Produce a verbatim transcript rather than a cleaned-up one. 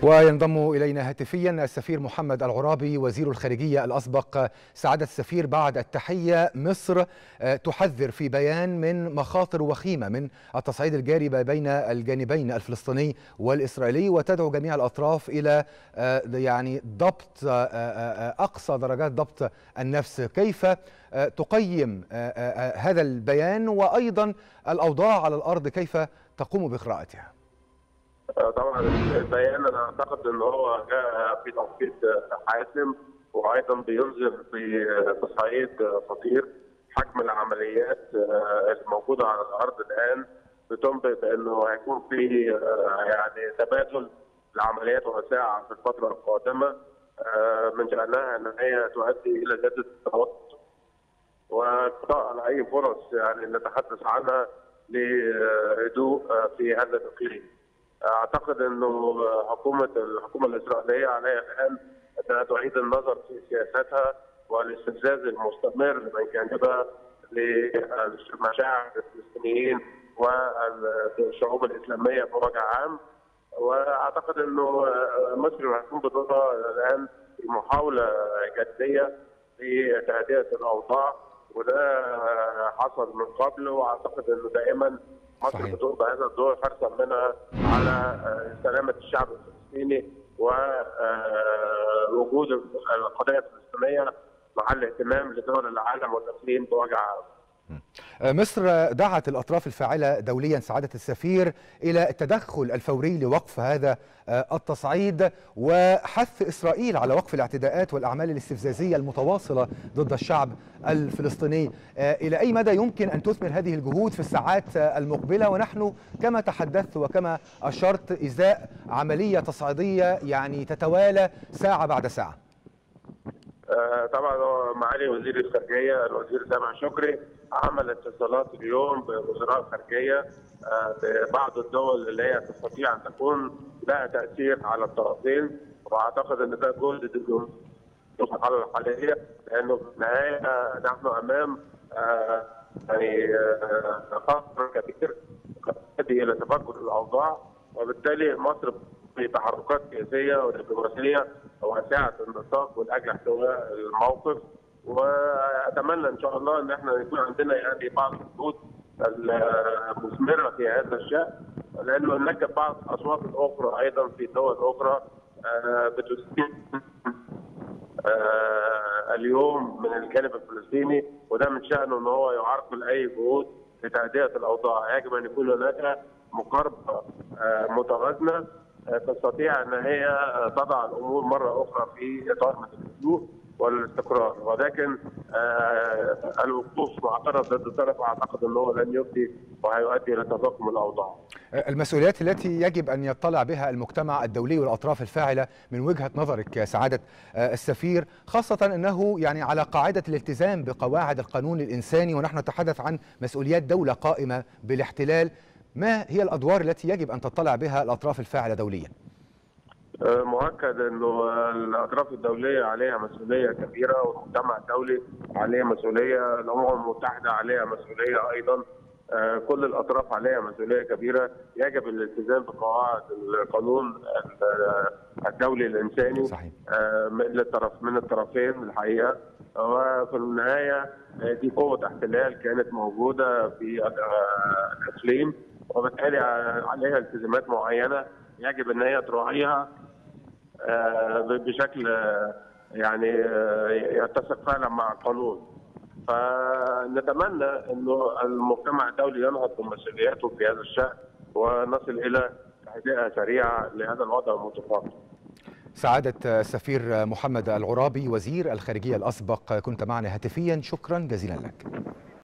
وينضم إلينا هاتفيا السفير محمد العرابي وزير الخارجية الأسبق. سعادة السفير، بعد التحية، مصر تحذر في بيان من مخاطر وخيمة من التصعيد الجاري بين الجانبين الفلسطيني والإسرائيلي، وتدعو جميع الأطراف إلى يعني ضبط أقصى درجات ضبط النفس. كيف تقيم هذا البيان وأيضا الأوضاع على الأرض، كيف تقوم بقراءتها؟ طبعا البيان انا اعتقد ان هو جاء في توقيت حاسم، وايضا بينذر بتصعيد خطير. حجم العمليات الموجوده على الارض الان بتنبئ بانه هيكون في يعني تبادل العمليات واسعه في الفتره القادمه، من شانها ان هي تؤدي الى زياده التوتر والقضاء على اي فرص يعني نتحدث عنها لهدوء في هذا الاقليم. اعتقد انه حكومه الحكومه الاسرائيليه عليها الان انها تعيد النظر في سياستها والاستفزاز المستمر من جانبها لمشاعر الفلسطينيين والشعوب الاسلاميه بوجه عام. واعتقد انه مصر هتكون بدورها الان في محاوله جديه لتهدئه الاوضاع، وده حصل من قبل، واعتقد انه دائما مصر بتقوم بهذا الدور حرصا منها على سلامه الشعب الفلسطيني ووجود القضيه الفلسطينيه محل اهتمام لدول العالم والاقليم بوجه عام. مصر دعت الأطراف الفاعلة دوليا سعادة السفير إلى التدخل الفوري لوقف هذا التصعيد، وحث إسرائيل على وقف الاعتداءات والأعمال الاستفزازية المتواصلة ضد الشعب الفلسطيني. إلى أي مدى يمكن أن تثمر هذه الجهود في الساعات المقبلة، ونحن كما تحدثت وكما أشرت إزاء عملية تصعيدية يعني تتوالى ساعة بعد ساعة؟ طبعا معالي وزير الخارجيه الوزير سامح شكري عمل اتصالات اليوم بوزراء الخارجيه ببعض الدول اللي هي تستطيع ان تكون لها تاثير على الطرفين، واعتقد ان ده جهد الحاله الحاليه، لانه في النهايه نحن امام يعني خطر كبير يؤدي الى تفجر الاوضاع، وبالتالي مصر في تحركات سياسيه ودبلوماسيه واسعه النطاق من اجل احتواء الموقف. واتمنى ان شاء الله ان احنا يكون عندنا يعني بعض الجهود المثمره في هذا الشان، لانه هناك بعض الاصوات الاخرى ايضا في دول اخرى بتسيء اليوم من الجانب الفلسطيني، وده من شانه ان هو يعرقل اي جهود لتهدئه الاوضاع. يجب ان يكون هناك مقاربه متوازنه تستطيع ان هي تضع الامور مره اخرى في اطار من الهدوء والاستقرار، ولكن الوقوف معترض ضد الطرف اعتقد ان هو لن يفضي وهيؤدي الى تفاقم الاوضاع. المسؤوليات التي يجب ان يطلع بها المجتمع الدولي والاطراف الفاعله من وجهه نظرك سعاده السفير، خاصه انه يعني على قاعده الالتزام بقواعد القانون الانساني، ونحن نتحدث عن مسؤوليات دوله قائمه بالاحتلال، ما هي الادوار التي يجب ان تطلع بها الاطراف الفاعله دوليا؟ مؤكد انه الاطراف الدوليه عليها مسؤوليه كبيره، والمجتمع الدولي عليه مسؤوليه، الامم المتحده عليها مسؤوليه ايضا، كل الاطراف عليها مسؤوليه كبيره. يجب الالتزام بقواعد القانون الدولي الانساني صحيح. من الطرف من الطرفين الحقيقه. وفي النهايه دي قوه احتلال كانت موجوده في الاقليم، وبالتالي عليها التزامات معينه يجب ان هي تراعيها بشكل يعني يتسق فعلا مع القانون. فنتمنى انه المجتمع الدولي ينهض بمسؤولياته في هذا الشأن ونصل الى تهدئه سريعه لهذا الوضع المتفاقم. سعادة السفير محمد العرابي وزير الخارجية الأسبق كنت معنا هاتفيا، شكرا جزيلا لك.